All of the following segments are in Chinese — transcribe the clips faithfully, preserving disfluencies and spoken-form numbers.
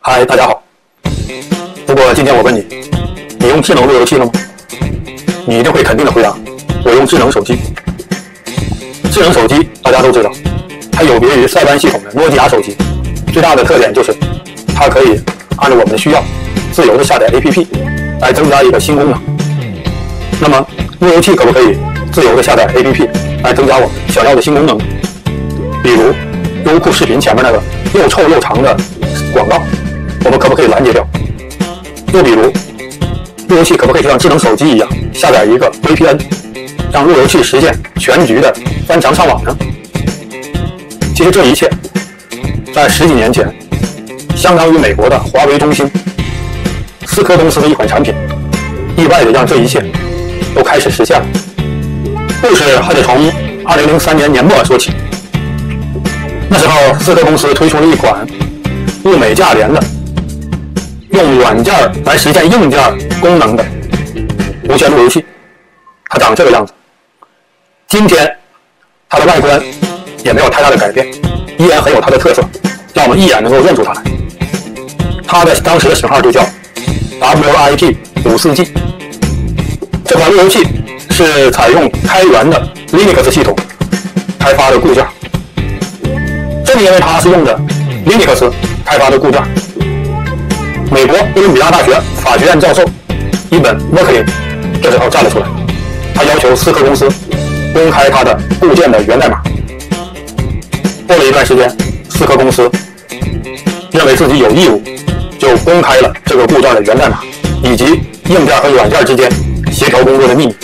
嗨，大家好。不过今天我问你，你用智能路由器了吗？你一定会肯定的回答，我用智能手机。智能手机大家都知道，它有别于塞班系统的诺基亚手机，最大的特点就是它可以按照我们的需要自由的下载 A P P 来增加一个新功能。那么路由器可不可以自由的下载 A P P 来增加我们想要的新功能？比如优酷视频前面那个又臭又长的广告，我们可不可以拦截掉？又比如路由器可不可以像智能手机一样下载一个 V P N， 让路由器实现全局的翻墙上网呢？其实这一切在十几年前，相当于美国的华为中兴、思科公司的一款产品，意外的让这一切都开始实现了。故事还得从二零零三年年末说起。那时候思科公司推出了一款物美价廉的用软件来实现硬件功能的无线路由器，它长这个样子。今天它的外观也没有太大的改变，依然很有它的特色，让我们一眼能够认出它来。它的当时的型号就叫 W I P 五四 G。 这款路由器是采用开源的 Linux 系统开发的固件，正因为它是用的 Linux 开发的固件，美国哥伦比亚大学法学院教授伊本·沃克林这时候站了出来，他要求思科公司公开它的固件的源代码。过了一段时间，思科公司认为自己有义务，就公开了这个固件的源代码以及硬件和软件之间协调工作的秘密。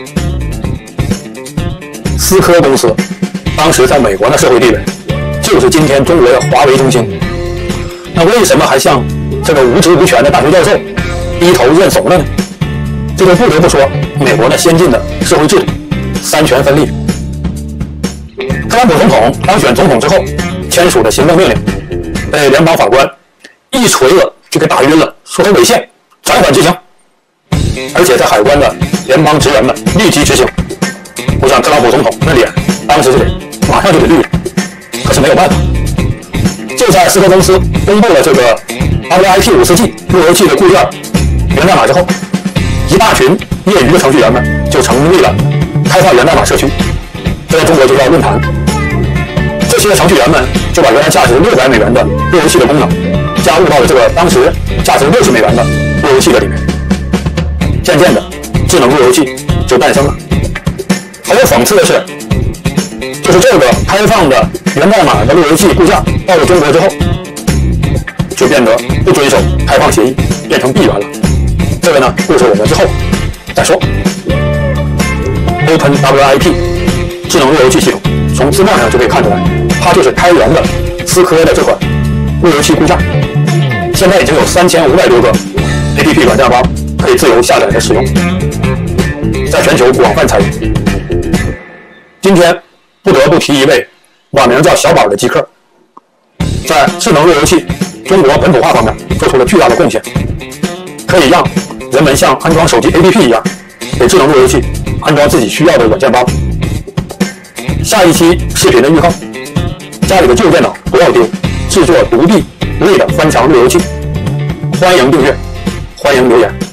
思科公司当时在美国的社会地位就是今天中国的华为中兴，那为什么还向这个无职无权的大学教授低头认怂了呢？这就不得不说美国的先进的社会制度三权分立。特朗普总统当选总统之后签署的行政命令被联邦法官一锤子就给打晕了，说他违宪，暂缓执行。而且在海关的联邦职员们立即执行。我想特朗普总统那脸当时就得马上就得绿了，可是没有办法。就在思科公司公布了这个 W I P 五四 G 路由器的固件源代码之后，一大群业余的程序员们就成立了开放源代码社区，这在中国就叫论坛。这些程序员们就把原来价值六百美元的路由器的功能加入到了这个当时价值六十美元的路由器的里面，渐渐的智能路由器就诞生了。很有讽刺的是，就是这个开放的源代码的路由器固件到了中国之后，就变得不遵守开放协议，变成闭源了。这个呢，故事我们之后再说。Open W I P 智能路由器系统，从字面上就可以看出来，它就是开源的思科的这款路由器固件。现在已经有三千五百多个 A P P 软件包可以自由下载和使用，在全球广泛参与。今天不得不提一位网名叫小宝的极客，在智能路由器中国本土化方面做出了巨大的贡献，可以让人们像安装手机 A P P 一样，给智能路由器安装自己需要的软件包。下一期视频的预告，家里的旧电脑不要丢，制作独臂类的翻墙路由器，欢迎订阅，欢迎留言。